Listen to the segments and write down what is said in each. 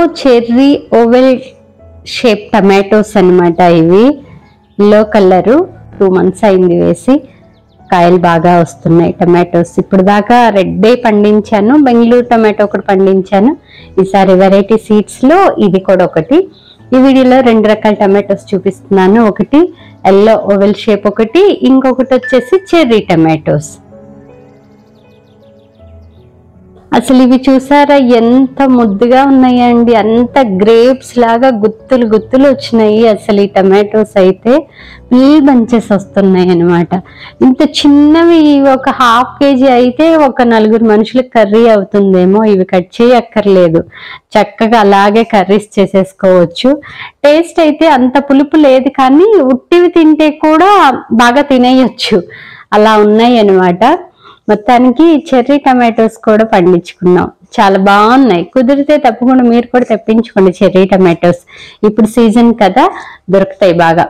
Cherry oval shape tomatoes అన్నమాట. ఇవి yellow colour, 2 months అయింది వేసి. కాయలు బాగా వస్తున్నాయి టమాటోస్. ఇప్పుడు దాకా రెడ్డే పండించాను, బెంగళూరు టమాటో ఒకటి పండించాను. ఈసారి వెరైటీ సీడ్స్లో ఇది కూడా ఒకటి. ఈ వీడియోలో 2 రకాల టమాటోస్ చూపిస్తున్నాను. ఒకటి ఎల్లో ఓవెల్ షేప్, ఒకటి ఇంకొకటి వచ్చేసి చెర్రీ టమాటోస్. అసలు ఇవి చూసారా ఎంత ముద్దుగా ఉన్నాయండి, అంత గ్రేప్స్ లాగా గుత్తులు గుత్తులు వచ్చినాయి. అసలు ఈ టమాటోస్ అయితే ఫుల్ బంచెస్ వస్తున్నాయి అన్నమాట. ఇంత చిన్నవి ఒక 1/2 kg అయితే ఒక 4 మనుషులకు కర్రీ అవుతుందేమో. ఇవి కట్ చేయక్కర్లేదు, చక్కగా అలాగే కర్రీస్ చేసేసుకోవచ్చు. టేస్ట్ అయితే అంత పులుపు లేదు, కానీ ఉట్టివి తింటే కూడా బాగా తినేయచ్చు, అలా ఉన్నాయి అన్నమాట. మొత్తానికి చెర్రీ టమాటోస్ కూడా పండించుకున్నాం, చాలా బాగున్నాయి. కుదిరితే తప్పకుండా మీరు కూడా తెప్పించుకోండి చెర్రీ టమాటోస్. ఇప్పుడు సీజన్ కదా, దొరుకుతాయి బాగా.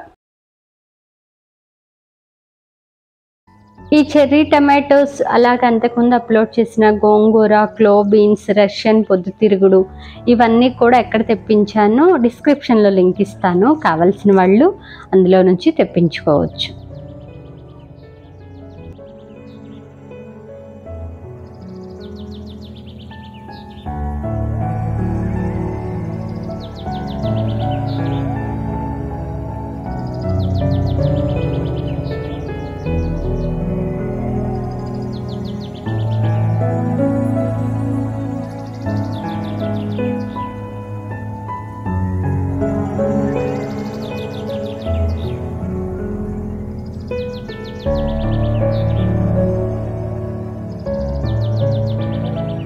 ఈ చెర్రీ టమాటోస్ అలాగే అంతకుముందు అప్లోడ్ చేసిన గోంగూర, క్లో బీన్స్, రష్యన్ పొద్దుతిరుగుడు ఇవన్నీ కూడా ఎక్కడ తెప్పించానో డిస్క్రిప్షన్లో లింక్ ఇస్తాను, కావాల్సిన వాళ్ళు అందులో నుంచి తెప్పించుకోవచ్చు.